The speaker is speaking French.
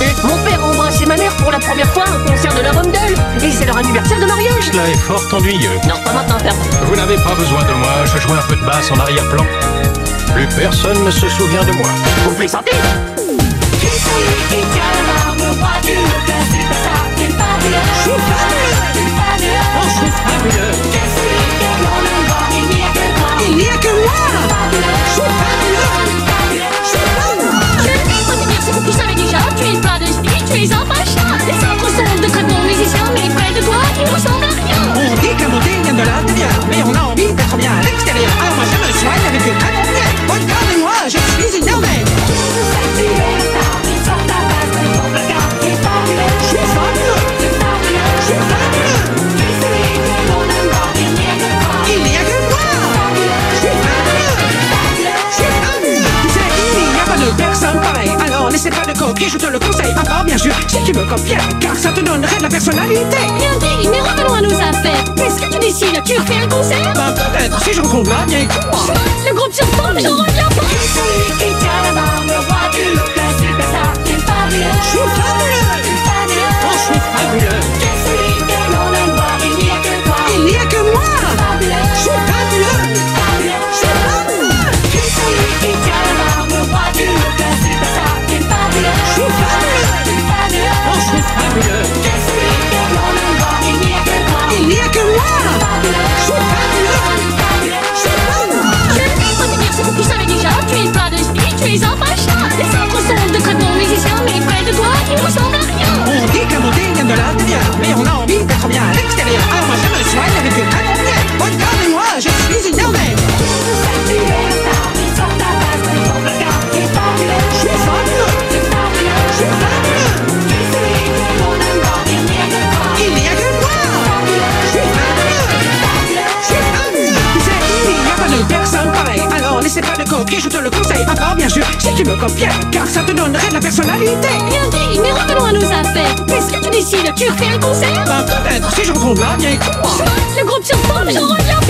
Mon père a embrassé ma mère pour la première fois à un concert de la Rondelle. Et c'est leur anniversaire de mariage. Cela est fort ennuyeux. Non, pas maintenant, père. Vous n'avez pas besoin de moi, je joue un peu de basse en arrière-plan. Plus personne ne se souvient de moi. Vous plaisantez? Qui celui qui tient la barre, le roi du cœur superstar, quel fabuleux. Je suis fabuleux. Oh, je suis fabuleux. Qui celui que l'on aime voir, il n'y a que toi. Il n'y a que moi. Je suis fabuleux. Je suis fabuleux. Je ne vais pas te dire ce que tu savais déjà. Tu es plein de style, tu es un pacha. Les autres sont de très bons musiciens, mais près de toi, ils ne ressemblent à rien. On dit que la beauté vient de l'intérieur, mais on a envie d'être bien à l'extérieur. Alors moi je me soigne avec une américaine. Regardez-moi, je suis une merveille. Tu es un star, il sort ta base de ton regard. T'es fabuleux. Je suis fabuleux. C'est fabuleux. Je suis fabuleux. Qui celui que l'on aime voir, il n'y a que toi. Il n'y a que moi. Je suis fabuleux. Je suis fabuleux. Tu sais, il n'y a pas de personne pareille. Alors n'essaie pas de copier, je te le conseille. À part bien sûr, si tu me copiais, car ça te donnerait de la personnalité. Bien dit, mais revenons à nos affaires. Qu'est-ce que tu décides? Tu fais un concert? Ben peut-être, si je retrouve là, bien écoute-moi. Le groupe sur forme, j'en reviens pas. Qui celui qui tient la barre, le roi du cœur superstar, quel fabuleux. Je suis fabuleux. Fabuleux. Oh, je suis fabuleux. Qui celui que l'on aime voir, il n'y a que toi. Il n'y a que moi. Fabuleux. Je suis fabuleux. Fabuleux. Je suis fabuleux. Qui celui qui tient la barre, le roi du cœur superstar, quel fabuleux. Je suis fabuleux. Fabuleux. Oh, je suis fabuleux. Qui celui que l'on aime voir, il n'y a que toi. Il n'y a que moi. Fabuleux. Je suis fabuleux. Fabuleux. Je suis fabuleux. Je ne vais pas te dire ce que tu savais déjà. Tu es plein de style, tu es un pacha. Les autres sont de très bons musiciens, mais près de toi, ils ne ressemblent à rien. On dit que la beauté vient de l'intérieur, mais on a envie d'être bien à l'extérieur. Alors moi je me soigne avec une américaine. Regardez-moi, je suis une merveille. Tu es un star, il sort ta base de ton regard. T'es fabuleux. Je suis fabuleux. C'est fabuleux. Je suis fabuleux. Qui celui que l'on aime voir, il n'y a que toi. Il n'y a que moi. Je suis fabuleux. Je suis fabuleux. Tu sais, il n'y a pas de personne pareille. Alors n'essaie pas de copier, je te le conseille. À part bien sûr, si tu me copiais, car ça te donnerait de la personnalité. Bien dit, mais revenons à nos affaires. Qu'est-ce que tu décides? Tu fais un concert? Ben peut-être, si je retrouve là, bien écoute-moi. Le groupe sur forme, j'en reviens